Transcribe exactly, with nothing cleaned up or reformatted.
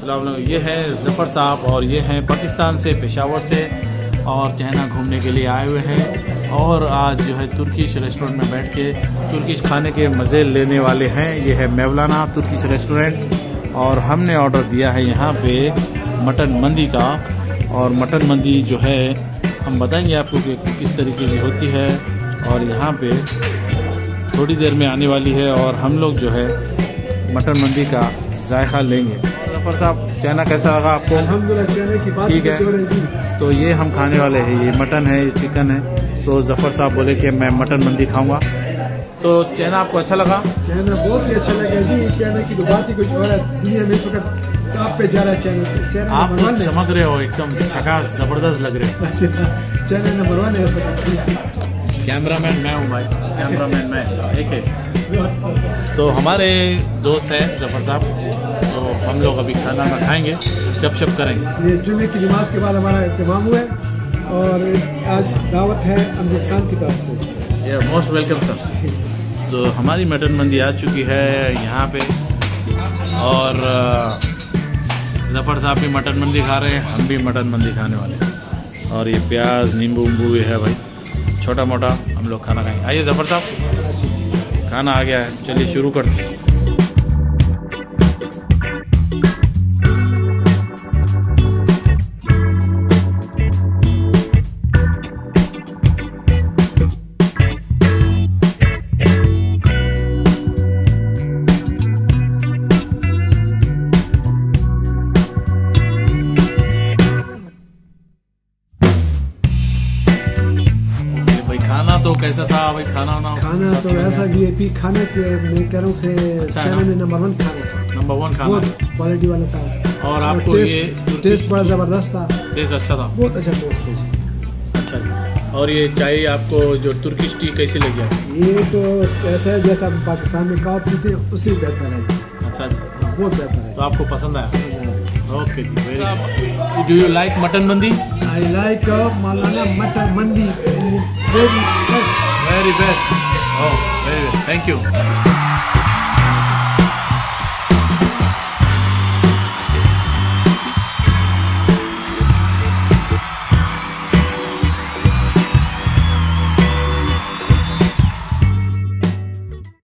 अस्सलाम वालेकुम। ये है ज़फ़र साहब और ये हैं पाकिस्तान से, पेशावर से, और चाइना घूमने के लिए आए हुए हैं और आज जो है तुर्किश रेस्टोरेंट में बैठ के तुर्किश खाने के मज़े लेने वाले हैं। ये है मेवलाना तुर्किश रेस्टोरेंट और हमने ऑर्डर दिया है यहाँ पे मटन मंदी का। और मटन मंदी जो है हम बताएंगे आपको कि किस तरीके की होती है और यहाँ पे थोड़ी देर में आने वाली है और हम लोग जो है मटन मंदी का जायका लेंगे। ज़फ़र साहब, चाइना कैसा लगा आपको? अल्हम्दुलिल्लाह, चाइना की बात ठीक है। तो ये हम खाने वाले हैं, ये मटन है, ये चिकन है। तो ज़फ़र साहब बोले कि मैं मटन मंदी खाऊंगा। तो चाइना आपको अच्छा लगा? चाइना बहुत ही अच्छा लगा जी। चाइना की तो बात ही कुछ और है। दुनिया में इस वक्त टॉप पे जा रहा है चाइना। चाइना आप तो चमक रहे हो, एकदम झकास जबरदस्त लग रहे हो। चाइना नंबर वन है इस वक्त। कैमरामैन मैं हूँ भाई, कैमरामैन मैं, एक है। तो हमारे दोस्त हैं ज़फ़र साहब, तो हम लोग अभी खाना ना खाएंगे, गपशप करेंगे। ये जुम्मे की नमाज के बाद हमारा इत्तिमाम हुआ है और आज दावत है अमीर खान की तरफ से। ये मोस्ट वेलकम सर। तो हमारी मटन मंदी आ चुकी है यहाँ पे और ज़फ़र साहब भी मटन मंदी खा रहे हैं, हम भी मटन मंदी खाने वाले हैं। और ये प्याज नींबू उम्बू भी है भाई, छोटा मोटा हम लोग खाना खाएंगे। आइए ज़फ़र साहब, खाना आ गया है, चलिए शुरू करते हैं। खाना तो कैसा था भाई? खाना ना खाना तो ऐसा वीआईपी खाना के मैं कह रहा हूँ कि चाइना में नंबर वन खाना था। नंबर वन खाना, बहुत क्वालिटी वाला था। और आपको टेस्ट, ये टेस्ट बड़ा जबरदस्त था। टेस्ट अच्छा था? बहुत अच्छा टेस्ट है जी। अच्छा। और ये चाय आपको जो तुर्किश टी कैसी लगी? ये तो ऐसा है जैसा हम पाकिस्तान में काव पीते हैं उससे बेहतर है जी। अच्छा जी, बहुत बेहतर है। तो आपको पसंद आया? ओके जी। Do you like mutton mandi? I like Maulana mutton mandi, very best, very best. Oh very best, thank you.